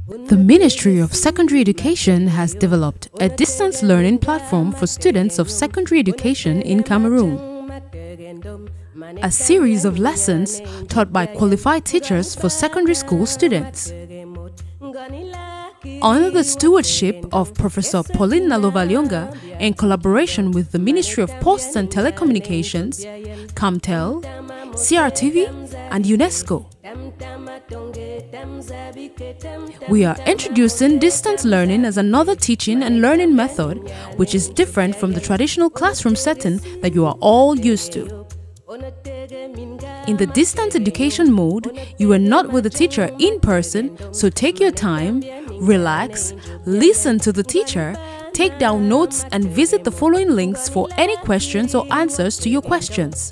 The Ministry of Secondary Education has developed a distance learning platform for students of secondary education in Cameroon. A series of lessons taught by qualified teachers for secondary school students. Under the stewardship of Professor Pauline Nalovalyonga, in collaboration with the Ministry of Posts and Telecommunications, Camtel, CRTV, and UNESCO. We are introducing distance learning as another teaching and learning method which is different from the traditional classroom setting that you are all used to. In the distance education mode, you are not with the teacher in person, so take your time, relax, listen to the teacher, take down notes and visit the following links for any questions or answers to your questions.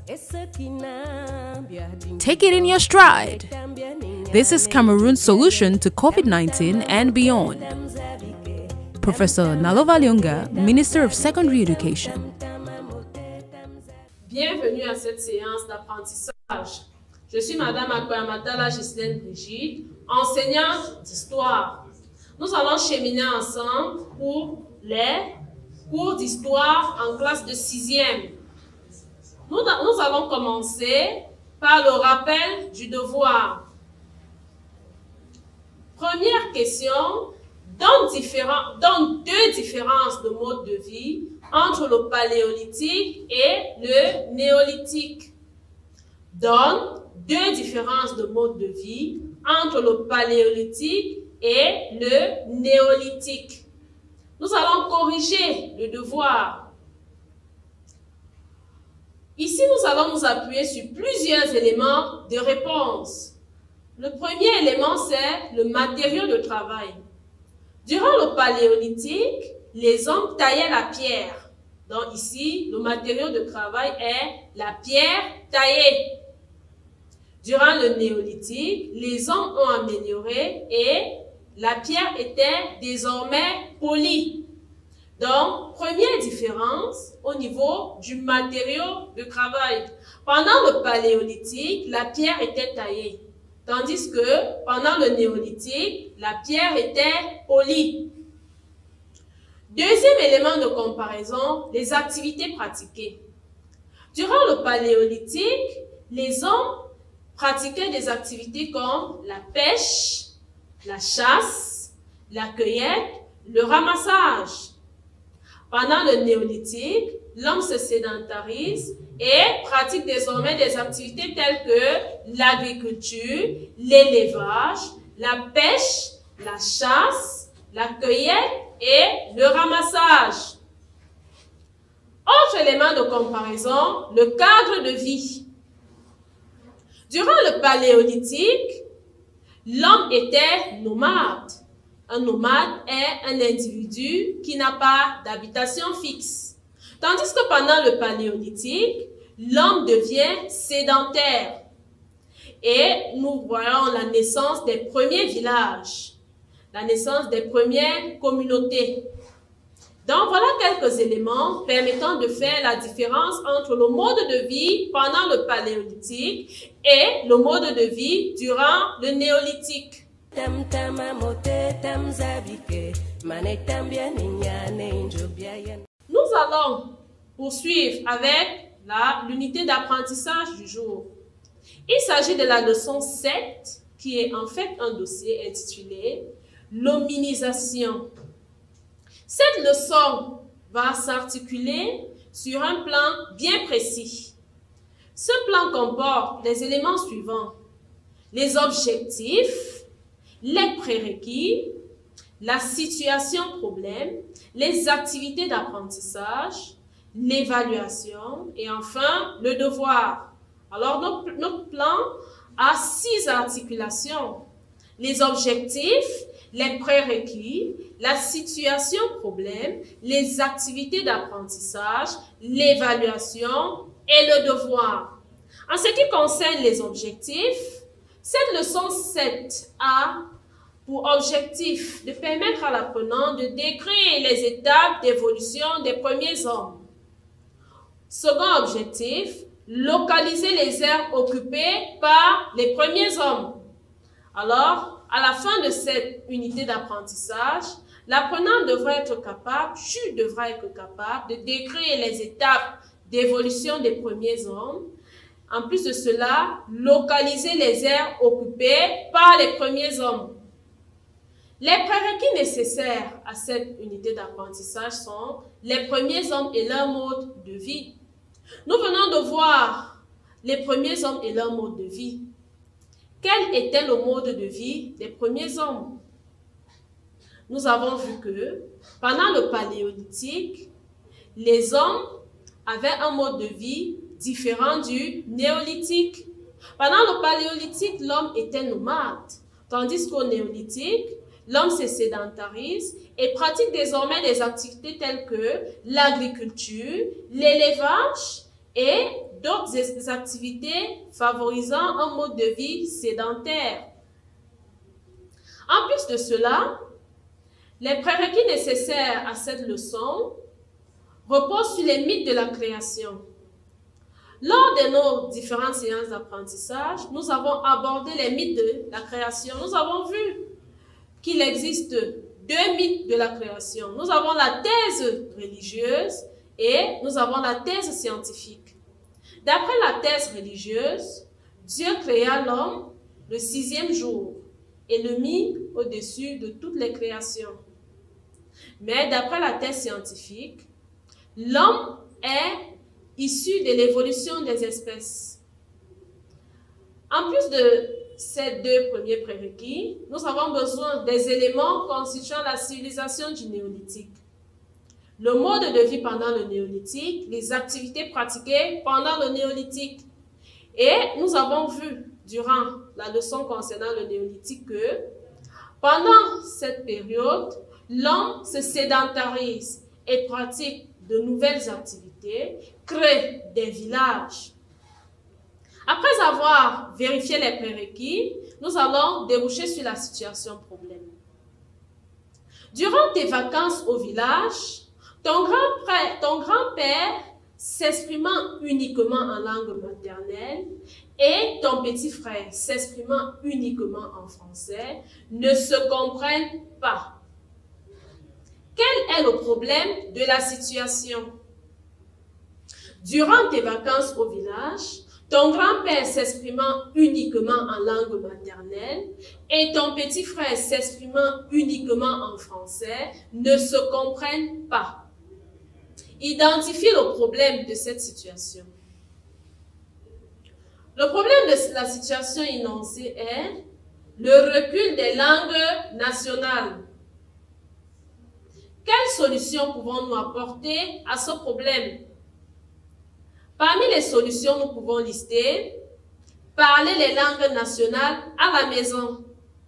Take it in your stride. This is Cameroon's solution to COVID-19 and beyond. Professor Nalovalyonga, Minister of Secondary Education. Bienvenue à cette séance d'apprentissage. Je suis Madame Akoyamatala Ghislaine Brigitte, enseignante d'histoire. Nous allons cheminer ensemble pour les cours d'histoire en classe de 6e. Nous allons commencer par le rappel du devoir. Première question, donne deux différences de mode de vie entre le paléolithique et le néolithique. Donne deux différences de mode de vie entre le paléolithique et le néolithique. Nous allons corriger le devoir. Ici, nous allons nous appuyer sur plusieurs éléments de réponse. Le premier élément, c'est le matériau de travail. Durant le paléolithique, les hommes taillaient la pierre. Donc ici, le matériau de travail est la pierre taillée. Durant le néolithique, les hommes ont amélioré et la pierre était désormais polie. Donc, première différence au niveau du matériau de travail. Pendant le paléolithique, la pierre était taillée. Tandis que pendant le néolithique, la pierre était polie. Deuxième élément de comparaison, les activités pratiquées. Durant le paléolithique, les hommes pratiquaient des activités comme la pêche, la chasse, la cueillette, le ramassage. Pendant le néolithique, l'homme se sédentarise et pratique désormais des activités telles que l'agriculture, l'élevage, la pêche, la chasse, la cueillette et le ramassage. Autre élément de comparaison, le cadre de vie. Durant le paléolithique, l'homme était nomade. Un nomade est un individu qui n'a pas d'habitation fixe. Tandis que pendant le paléolithique, l'homme devient sédentaire. Et nous voyons la naissance des premiers villages, la naissance des premières communautés. Donc voilà quelques éléments permettant de faire la différence entre le mode de vie pendant le paléolithique et le mode de vie durant le néolithique. Nous allons poursuivre avec l'unité d'apprentissage du jour. Il s'agit de la leçon 7 qui est en fait un dossier intitulé « L'hominisation ». Cette leçon va s'articuler sur un plan bien précis. Ce plan comporte les éléments suivants: les objectifs, les prérequis, la situation problème, les activités d'apprentissage, l'évaluation et enfin le devoir. Alors notre plan a 6 articulations: les objectifs, les prérequis, la situation problème, les activités d'apprentissage, l'évaluation et le devoir. En ce qui concerne les objectifs, cette leçon 7 a pour objectif de permettre à l'apprenant de décrire les étapes d'évolution des premiers hommes. Second objectif, localiser les aires occupées par les premiers hommes. Alors, à la fin de cette unité d'apprentissage, l'apprenant devra être capable, tu devras être capable de décrire les étapes d'évolution des premiers hommes. En plus de cela, localiser les aires occupées par les premiers hommes. Les prérequis nécessaires à cette unité d'apprentissage sont les premiers hommes et leur mode de vie. Nous venons de voir les premiers hommes et leur mode de vie. Quel était le mode de vie des premiers hommes? Nous avons vu que pendant le Paléolithique, les hommes avaient un mode de vie différent du Néolithique. Pendant le Paléolithique, l'homme était nomade, tandis qu'au Néolithique, l'homme se sédentarise et pratique désormais des activités telles que l'agriculture, l'élevage et d'autres activités favorisant un mode de vie sédentaire. En plus de cela, les prérequis nécessaires à cette leçon reposent sur les mythes de la création. Lors de nos différentes séances d'apprentissage, nous avons abordé les mythes de la création. Nous avons vu qu'il existe deux mythes de la création. Nous avons la thèse religieuse et nous avons la thèse scientifique. D'après la thèse religieuse, Dieu créa l'homme le 6e jour et le mit au-dessus de toutes les créations. Mais d'après la thèse scientifique, l'homme est issu de l'évolution des espèces. En plus de ces deux premiers prérequis, nous avons besoin des éléments constituant la civilisation du néolithique. Le mode de vie pendant le néolithique, les activités pratiquées pendant le néolithique. Et nous avons vu durant la leçon concernant le néolithique que pendant cette période, l'homme se sédentarise et pratique de nouvelles activités, crée des villages. Après avoir vérifié les prérequis, nous allons déboucher sur la situation problème. Durant tes vacances au village, ton grand-père s'exprimant uniquement en langue maternelle et ton petit frère s'exprimant uniquement en français ne se comprennent pas. Quel est le problème de la situation? Durant tes vacances au village, ton grand-père s'exprimant uniquement en langue maternelle et ton petit frère s'exprimant uniquement en français ne se comprennent pas. Identifie le problème de cette situation. Le problème de la situation énoncée est le recul des langues nationales. Quelle solution pouvons-nous apporter à ce problème? Parmi les solutions, nous pouvons lister parler les langues nationales à la maison,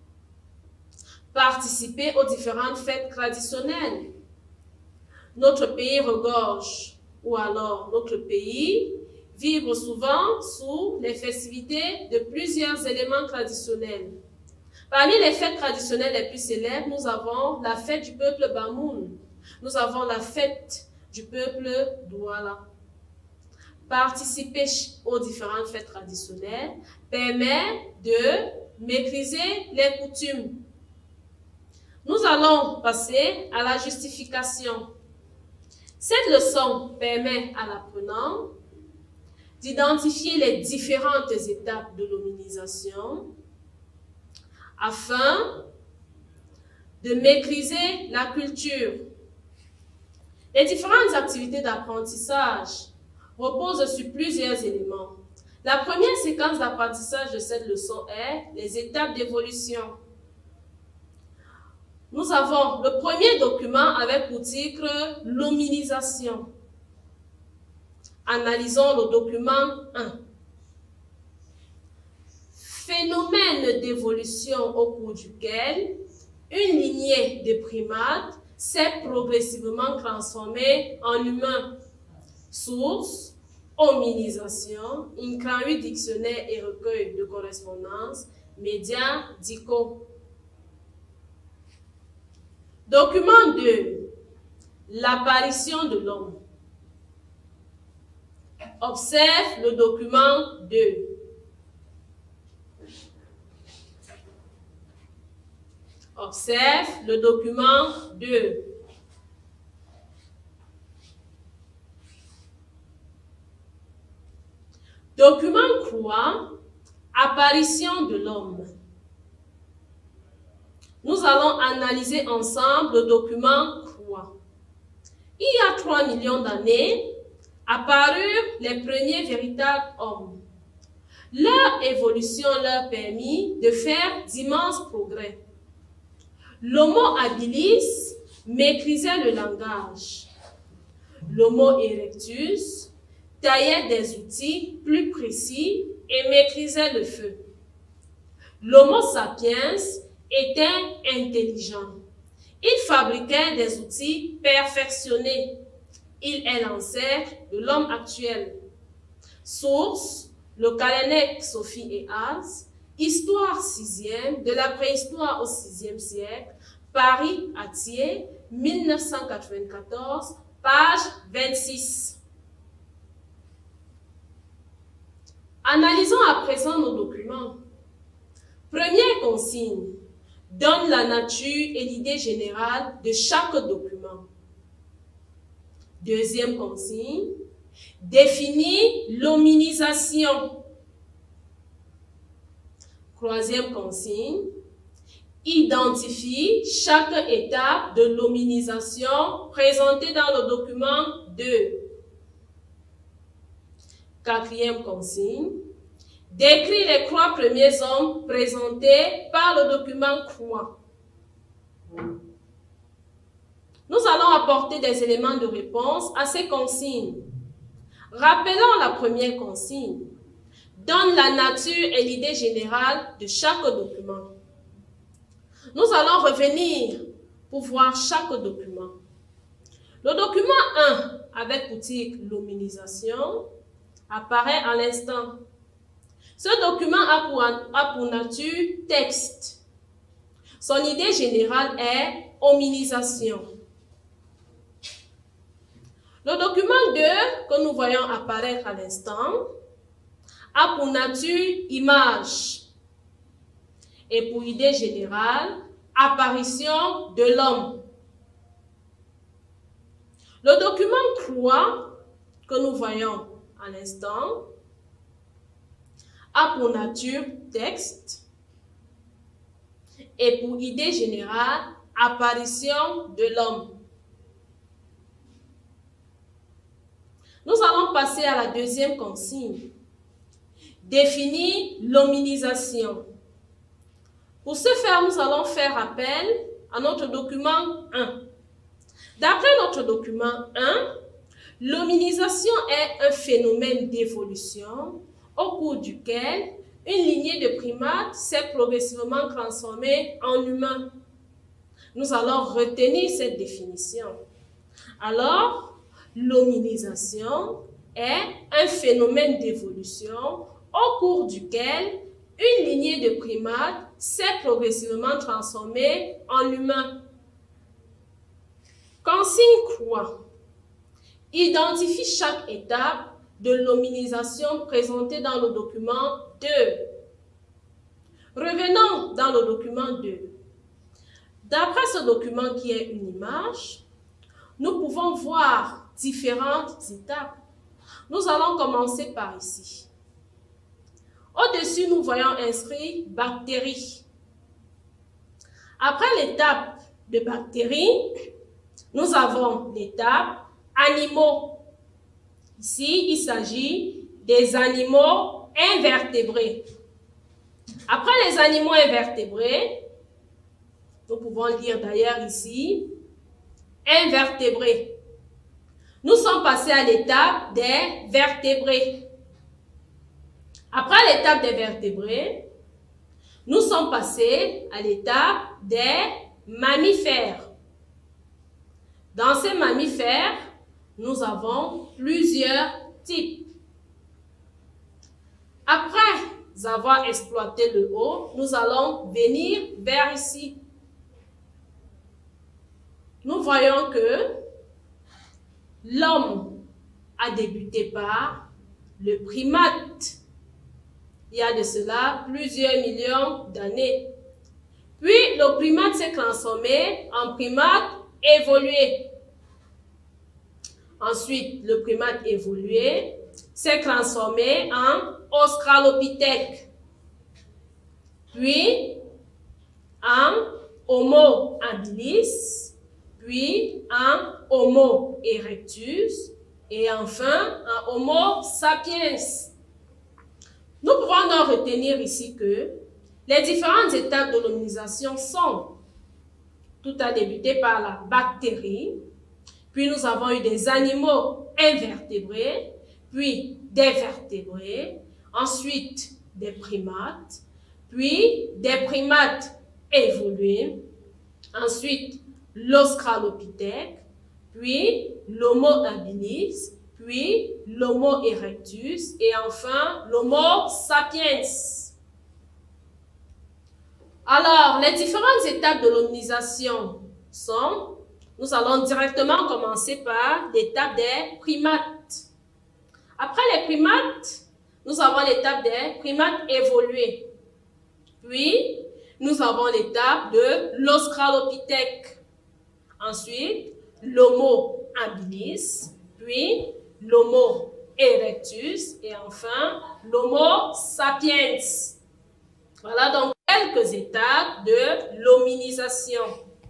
participer aux différentes fêtes traditionnelles. Notre pays regorge, ou alors notre pays, vivre souvent sous les festivités de plusieurs éléments traditionnels. Parmi les fêtes traditionnelles les plus célèbres, nous avons la fête du peuple Bamoun. Nous avons la fête du peuple Douala. Participer aux différentes fêtes traditionnelles permet de maîtriser les coutumes. Nous allons passer à la justification. Cette leçon permet à l'apprenant d'identifier les différentes étapes de l'hominisation afin de maîtriser la culture. Les différentes activités d'apprentissage reposent sur plusieurs éléments. La première séquence d'apprentissage de cette leçon est les étapes d'évolution. Nous avons le premier document avec pour titre « L'hominisation ». Analysons le document 1. Phénomène d'évolution au cours duquel une lignée de primates s'est progressivement transformée en humain. Source, hominisation, Incraru dictionnaire et recueil de correspondance, médias, DICO. Document 2. L'apparition de l'homme. Observe le document 2. Observe le document 2. Document croix, apparition de l'homme. Nous allons analyser ensemble le document croix. Il y a 3 millions d'années, apparurent les premiers véritables hommes. Leur évolution leur permit de faire d'immenses progrès. L'Homo habilis maîtrisait le langage. L'Homo erectus taillait des outils plus précis et maîtrisait le feu. L'Homo sapiens était intelligent. Il fabriquait des outils perfectionnés. Il est l'ancêtre de l'homme actuel. Source, le Kalanek, Sophie et Az, Histoire 6e, de la préhistoire au 6e siècle, Paris, Attier, 1994, page 26. Analysons à présent nos documents. Première consigne, donne la nature et l'idée générale de chaque document. Deuxième consigne, définit l'hominisation. Troisième consigne, identifie chaque étape de l'hominisation présentée dans le document 2. Quatrième consigne, décrit les 3 premiers hommes présentés par le document croix. Nous allons apporter des éléments de réponse à ces consignes. Rappelons la première consigne. Donne la nature et l'idée générale de chaque document. Nous allons revenir pour voir chaque document. Le document 1, avec pour titre l'hominisation, apparaît à l'instant. Ce document a pour nature texte. Son idée générale est hominisation. Le document 2, que nous voyons apparaître à l'instant, a pour nature image et pour idée générale, apparition de l'homme. Le document croix, que nous voyons à l'instant, a pour nature texte et pour idée générale, apparition de l'homme. Nous allons passer à la deuxième consigne. Définir l'hominisation. Pour ce faire, nous allons faire appel à notre document 1. D'après notre document 1, l'hominisation est un phénomène d'évolution au cours duquel une lignée de primates s'est progressivement transformée en humain. Nous allons retenir cette définition. Alors, l'hominisation est un phénomène d'évolution au cours duquel une lignée de primates s'est progressivement transformée en humain. Consigne croix. Identifie chaque étape de l'hominisation présentée dans le document 2. Revenons dans le document 2. D'après ce document qui est une image, nous pouvons voir différentes étapes. Nous allons commencer par ici. Au-dessus, nous voyons inscrit bactéries. Après l'étape de bactéries, nous avons l'étape animaux. Ici, il s'agit des animaux invertébrés. Après les animaux invertébrés, nous pouvons lire d'ailleurs ici, invertébrés. Nous sommes passés à l'étape des vertébrés. Après l'étape des vertébrés, nous sommes passés à l'étape des mammifères. Dans ces mammifères, nous avons plusieurs types. Après avoir exploité le haut, nous allons venir vers ici. Nous voyons que l'homme a débuté par le primate. Il y a de cela plusieurs millions d'années. Puis, le primate s'est transformé en primate évolué. Ensuite, le primate évolué s'est transformé en Australopithèque. Puis, en Homo habilis, puis en Homo erectus, et enfin en Homo sapiens. Nous pouvons donc retenir ici que les différentes étapes de l'hominisation sont: tout a débuté par la bactérie, puis nous avons eu des animaux invertébrés, puis des vertébrés, ensuite des primates, puis des primates évolués, ensuite l'Australopithèque, puis l'Homo habilis, puis l'Homo erectus et enfin l'Homo sapiens. Alors, les différentes étapes de l'hominisation sont, nous allons directement commencer par l'étape des primates. Après les primates, nous avons l'étape des primates évolués. Puis, nous avons l'étape de l'Australopithèque. Ensuite, l'Homo habilis, puis l'Homo erectus et enfin l'Homo sapiens. Voilà donc quelques étapes de l'hominisation.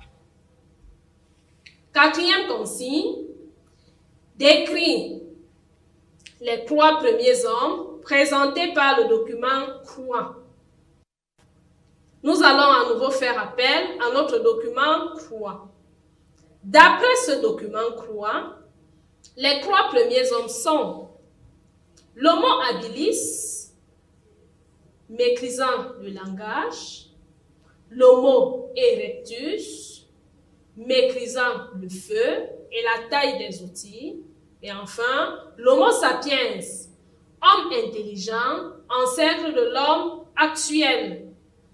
Quatrième consigne, décrit les 3 premiers hommes présentés par le document Croix. Nous allons à nouveau faire appel à notre document Croix. D'après ce document Croix, les 3 premiers hommes sont l'Homo habilis, maîtrisant le langage, l'Homo erectus, maîtrisant le feu et la taille des outils, et enfin l'Homo sapiens, homme intelligent, ancêtre de l'homme actuel.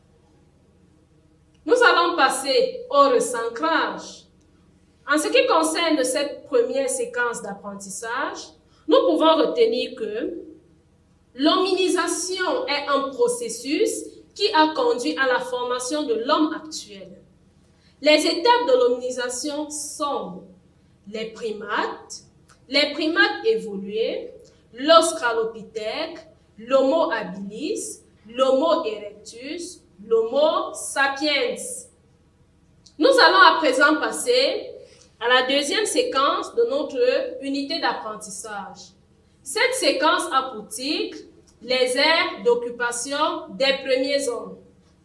Nous allons passer au recentrage. En ce qui concerne cette première séquence d'apprentissage, nous pouvons retenir que l'hominisation est un processus qui a conduit à la formation de l'homme actuel. Les étapes de l'hominisation sont les primates évolués, l'Australopithèque, l'Homo habilis, l'Homo erectus, l'Homo sapiens. Nous allons à présent passer à la deuxième séquence de notre unité d'apprentissage. Cette séquence a pour titre les aires d'occupation des premiers hommes.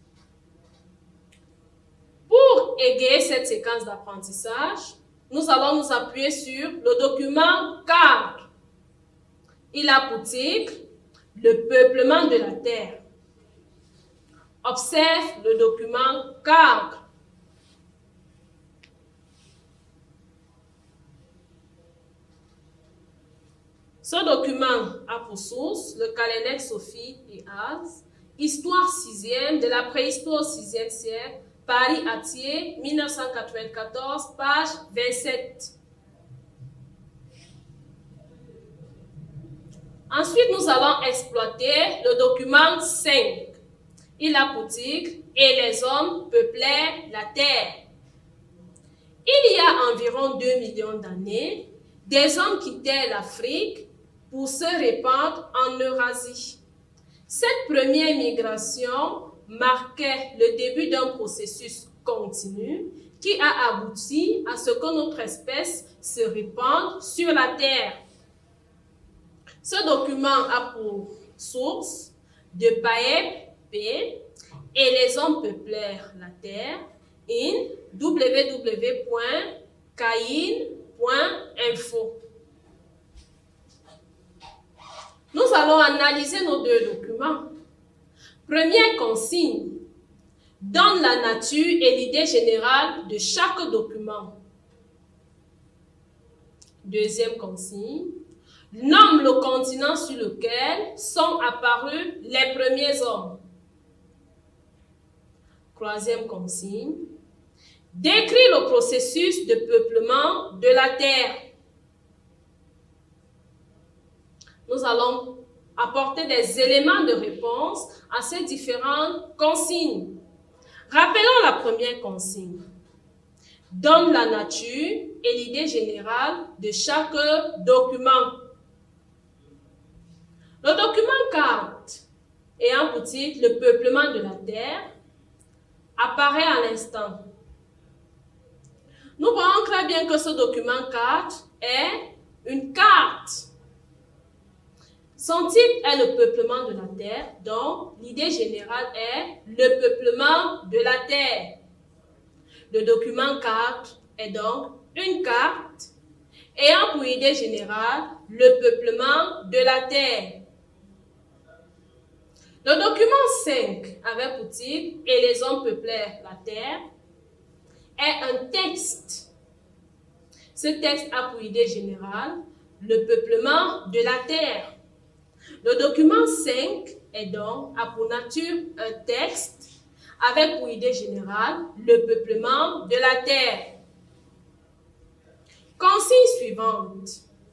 Pour égayer cette séquence d'apprentissage, nous allons nous appuyer sur le document cadre. Il a pour titre le peuplement de la terre. Observe le document cadre. Ce document a pour source le Kalenek, Sophie et Az, Histoire 6e de la préhistoire au 6e siècle, Paris-Attier, 1994, page 27. Ensuite, nous allons exploiter le document 5. Il a pour titre « Et les hommes peuplèrent la terre ». Il y a environ 2 millions d'années, des hommes quittèrent l'Afrique pour se répandre en Eurasie. Cette première migration marquait le début d'un processus continu qui a abouti à ce que notre espèce se répande sur la Terre. Ce document a pour source de Paep, P, et les hommes peuplèrent la Terre, in www.cain.info. Nous allons analyser nos 2 documents. Première consigne, donne la nature et l'idée générale de chaque document. Deuxième consigne, nomme le continent sur lequel sont apparus les premiers hommes. Troisième consigne, décrit le processus de peuplement de la Terre. Nous allons apporter des éléments de réponse à ces différentes consignes. Rappelons la première consigne. Donne la nature et l'idée générale de chaque document. Le document carte ayant pour titre le peuplement de la terre apparaît à l'instant. Nous voyons très bien que ce document carte est une carte. Son titre est le peuplement de la terre, donc l'idée générale est le peuplement de la terre. Le document carte est donc une carte ayant pour idée générale le peuplement de la terre. Le document 5, avec pour titre « Et les hommes peuplèrent la terre », est un texte. Ce texte a pour idée générale le peuplement de la terre. Le document 5 est donc, a pour nature un texte avec pour idée générale le peuplement de la terre. Consigne suivante.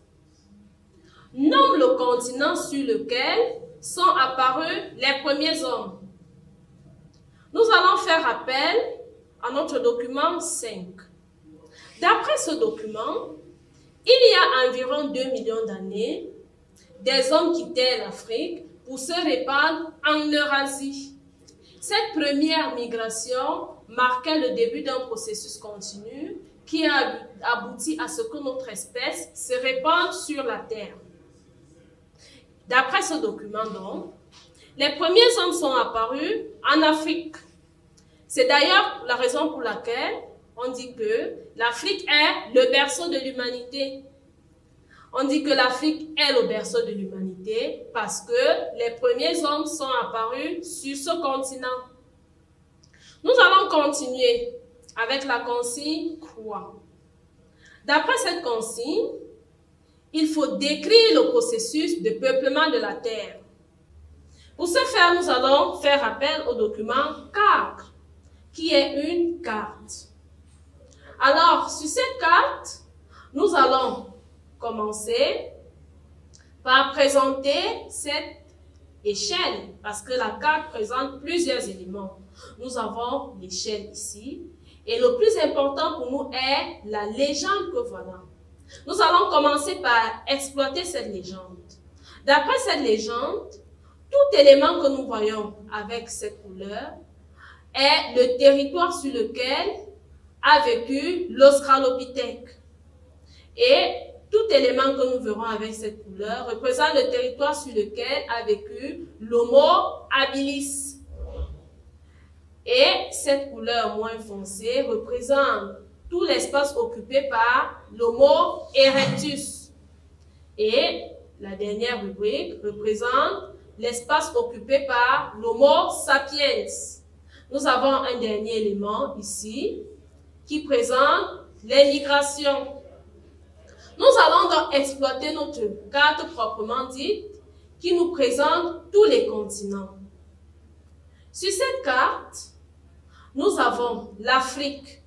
Nomme le continent sur lequel sont apparus les premiers hommes. Nous allons faire appel à notre document 5. D'après ce document, il y a environ 2 millions d'années, des hommes quittaient l'Afrique pour se répandre en Eurasie. Cette première migration marquait le début d'un processus continu qui a abouti à ce que notre espèce se répande sur la Terre. D'après ce document, donc, les premiers hommes sont apparus en Afrique. C'est d'ailleurs la raison pour laquelle on dit que l'Afrique est le berceau de l'humanité. On dit que l'Afrique est le berceau de l'humanité parce que les premiers hommes sont apparus sur ce continent. Nous allons continuer avec la consigne « quoi ». D'après cette consigne, il faut décrire le processus de peuplement de la Terre. Pour ce faire, nous allons faire appel au document « carte », qui est une carte. Alors, sur cette carte, nous allons commencer par présenter cette échelle, parce que la carte présente plusieurs éléments. Nous avons l'échelle ici, et le plus important pour nous est la légende que voilà. Nous allons commencer par exploiter cette légende. D'après cette légende, tout élément que nous voyons avec cette couleur est le territoire sur lequel a vécu l'Australopithèque. Et tout élément que nous verrons avec cette couleur représente le territoire sur lequel a vécu l'Homo habilis. Et cette couleur moins foncée représente tout l'espace occupé par l'Homo erectus. Et la dernière rubrique représente l'espace occupé par l'Homo sapiens. Nous avons un dernier élément ici qui présente les migrations. Nous allons donc exploiter notre carte proprement dite qui nous présente tous les continents. Sur cette carte, nous avons l'Afrique,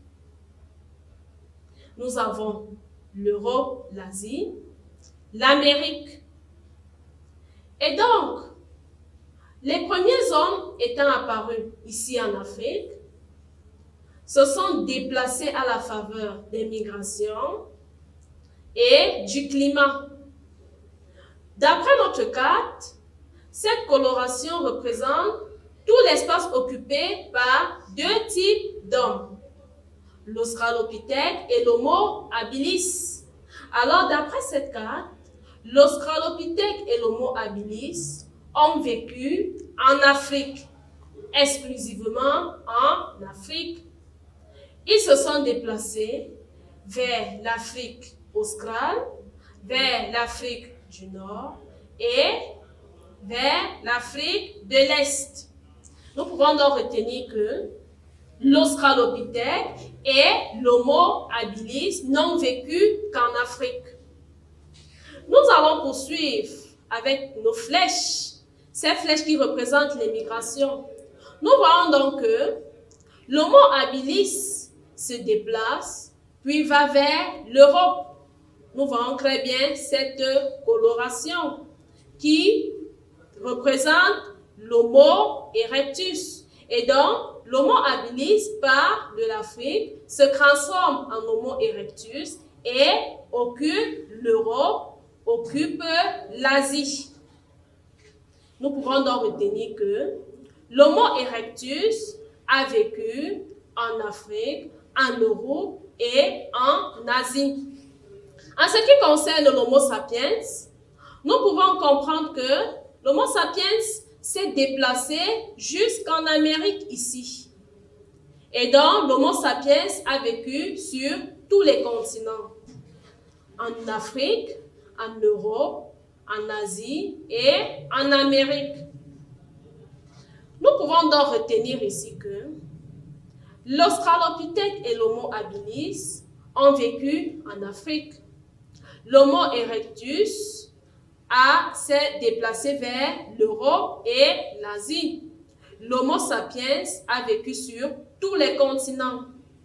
nous avons l'Europe, l'Asie, l'Amérique. Et donc, les premiers hommes étant apparus ici en Afrique, se sont déplacés à la faveur des migrations et du climat. D'après notre carte, cette coloration représente tout l'espace occupé par deux types d'hommes, l'Australopithèque et l'Homo habilis. Alors, d'après cette carte, l'Australopithèque et l'Homo habilis ont vécu en Afrique, exclusivement en Afrique. Ils se sont déplacés vers l'Afrique australe, vers l'Afrique du Nord et vers l'Afrique de l'Est. Nous pouvons donc retenir que l'Australopithèque et l'Homo habilis n'ont vécu qu'en Afrique. Nous allons poursuivre avec nos flèches, ces flèches qui représentent les migrations. Nous voyons donc que l'Homo habilis se déplace, puis va vers l'Europe. Nous voyons très bien cette coloration qui représente l'Homo erectus. Et donc, l'Homo habilis part de l'Afrique, se transforme en Homo erectus et occupe l'Europe, occupe l'Asie. Nous pouvons donc retenir que l'Homo erectus a vécu en Afrique, en Europe et en Asie. En ce qui concerne l'Homo sapiens, nous pouvons comprendre que l'Homo sapiens s'est déplacé jusqu'en Amérique ici. Et donc, l'Homo sapiens a vécu sur tous les continents. En Afrique, en Europe, en Asie et en Amérique. Nous pouvons donc retenir ici que l'Australopithèque et l'Homo habilis ont vécu en Afrique. L'Homo erectus s'est déplacé vers l'Europe et l'Asie. L'Homo sapiens a vécu sur tous les continents.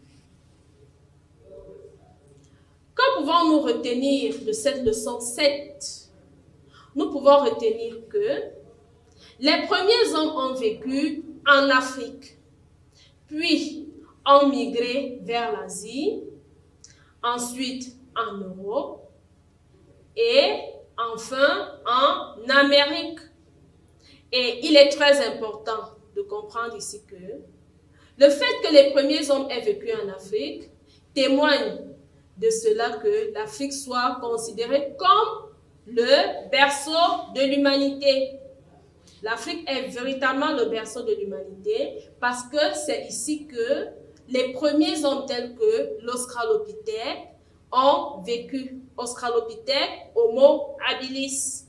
Que pouvons-nous retenir de cette leçon 7? Nous pouvons retenir que les premiers hommes ont vécu en Afrique, puis ont migré vers l'Asie, ensuite en Europe et enfin en Amérique. Et il est très important de comprendre ici que le fait que les premiers hommes aient vécu en Afrique témoigne de cela que l'Afrique soit considérée comme le berceau de l'humanité. L'Afrique est véritablement le berceau de l'humanité parce que c'est ici que les premiers hommes tels que l'Australopithèque ont vécu. Australopithèque, Homo habilis.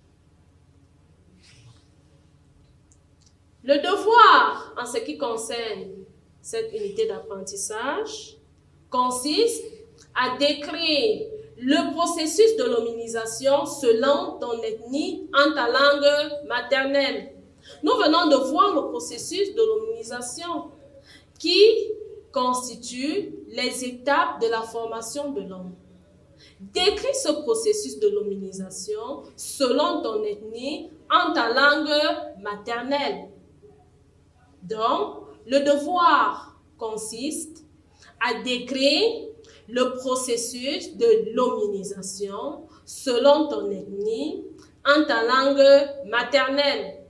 Le devoir en ce qui concerne cette unité d'apprentissage consiste à décrire le processus de l'hominisation selon ton ethnie en ta langue maternelle. Nous venons de voir le processus de l'hominisation qui constitue les étapes de la formation de l'homme. Décris ce processus de l'hominisation selon ton ethnie en ta langue maternelle. Donc, le devoir consiste à décrire le processus de l'hominisation selon ton ethnie en ta langue maternelle.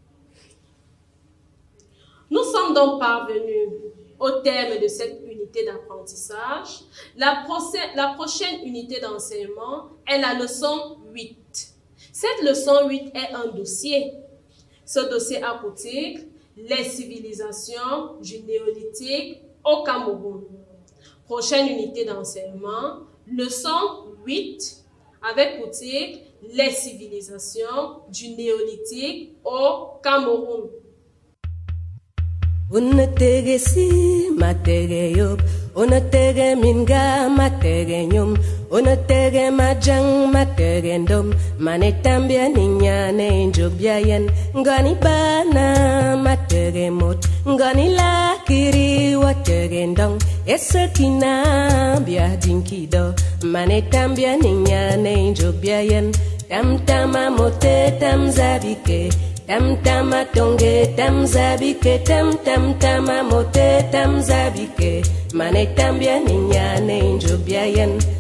Nous sommes donc parvenus au terme de cette unité d'apprentissage. La prochaine unité d'enseignement est la leçon 8. Cette leçon 8 est un dossier. Ce dossier a pour titre « Les civilisations du néolithique au Cameroun ». Prochaine unité d'enseignement, leçon 8, avec pour titre « Les civilisations du néolithique au Cameroun ». Unatege si matege yop, unatege minga matege nyum, unatege majang matege ndom, manetambia ninyane injobiayen, ngani bana matege mot, ngani lakiri watege ndong, esakina bia dinkido, manetambia ninyane injobiayen, tamtama mote tamzabike, tam tama tonge tam zabike tam tama mote tam zabike mane tambia ninyane injobiayen